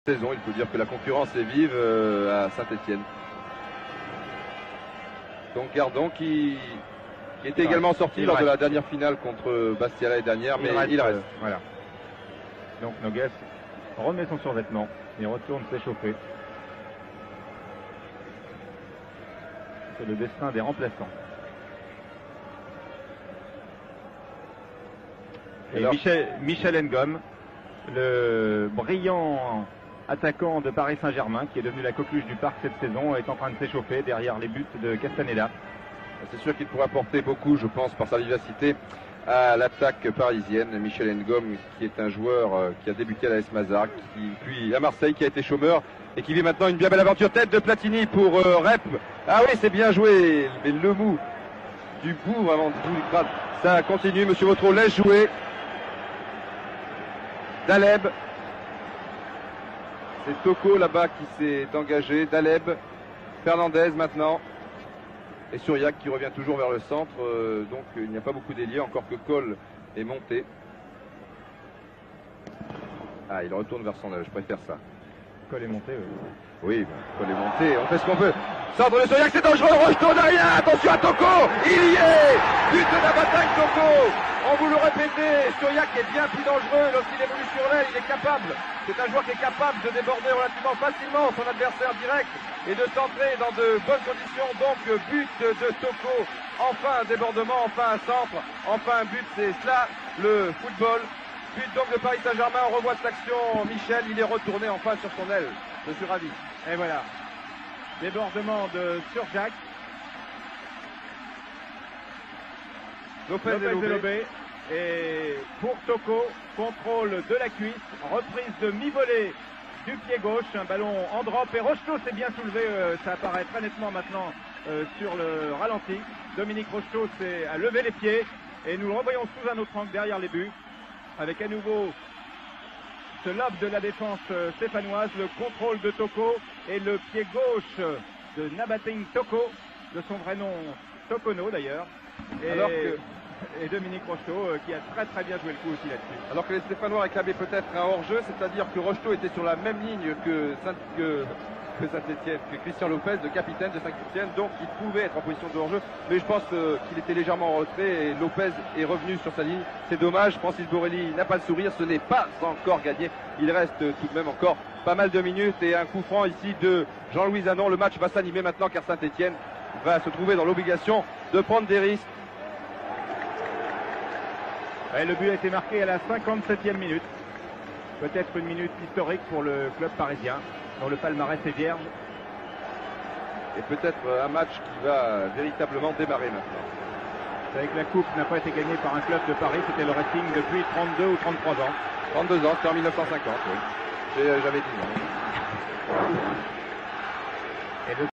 Saison, il faut dire que la concurrence est vive à Saint-Etienne. Donc Gardon qui était également sorti lors de la dernière finale contre Bastia l'année dernière, mais il reste. Voilà. Donc Noguès remet son survêtement et retourne s'échauffer. C'est le destin des remplaçants. Et alors, Michel Ngom, le brillant attaquant de Paris Saint-Germain, qui est devenu la coqueluche du parc cette saison, est en train de s'échauffer derrière les buts de Castaneda. C'est sûr qu'il pourrait apporter beaucoup, je pense, par sa vivacité à l'attaque parisienne. Michel Ngom, qui est un joueur qui a débuté à l'AS Mazar, puis à Marseille, qui a été chômeur et qui vit maintenant une bien belle aventure. Tête de Platini pour Rep. Ah oui, c'est bien joué, mais le mou du bout, vraiment du bout du crâne. Ça continue, Monsieur Vautreau laisse jouer. Daleb. C'est Toko là-bas qui s'est engagé. Daleb. Fernandez maintenant. Et Suriac qui revient toujours vers le centre. Donc il n'y a pas beaucoup d'ailiers, encore que Cole est monté. Ah, il retourne vers son œil, je préfère ça. Cole est monté, oui. Oui, Cole est monté, on fait ce qu'on peut. Centre de Suriac, c'est dangereux, Rocheteau derrière, attention à Toko. Il y est. But de la bataille, Toko. On vous le répétait, Suriac est bien plus dangereux lorsqu'il évolue sur l'aile, il est capable. C'est un joueur qui est capable de déborder relativement facilement son adversaire direct et de centrer dans de bonnes conditions. Donc but de Toko, enfin un débordement, enfin un centre, enfin un but, c'est cela le football. But donc de Paris Saint-Germain, on revoit cette action, Michel, il est retourné enfin sur son aile. Je suis ravi. Et voilà, débordement de Suriac. Lopez et Lobé. Et pour Toko, contrôle de la cuisse, reprise de mi-volée du pied gauche, un ballon en drop et Rocheteau s'est bien soulevé, ça apparaît très nettement maintenant sur le ralenti. Dominique Rocheteau a levé les pieds et nous le revoyons sous un autre angle derrière les buts, avec à nouveau ce lob de la défense stéphanoise, le contrôle de Toko et le pied gauche de Nabating Toko, de son vrai nom Tokono d'ailleurs. Et Dominique Rocheteau qui a très bien joué le coup aussi là-dessus. Alors que les Stéphanois réclamaient peut-être un hors-jeu, c'est-à-dire que Rocheteau était sur la même ligne que Saint-Etienne, que Christian Lopez, le capitaine de Saint-Etienne, donc il pouvait être en position de hors-jeu, mais je pense qu'il était légèrement en retrait et Lopez est revenu sur sa ligne. C'est dommage, Francis Borelli n'a pas le sourire, ce n'est pas encore gagné. Il reste tout de même encore pas mal de minutes et un coup franc ici de Jean-Louis Zanon. Le match va s'animer maintenant car Saint-Etienne va se trouver dans l'obligation de prendre des risques. Et le but a été marqué à la 57e minute. Peut-être une minute historique pour le club parisien, dont le palmarès est vierge. Et peut-être un match qui va véritablement démarrer maintenant. Vous savez que la coupe n'a pas été gagnée par un club de Paris, c'était le Racing depuis 32 ou 33 ans. 32 ans, c'était en 1950, oui. J'avais 10 ans.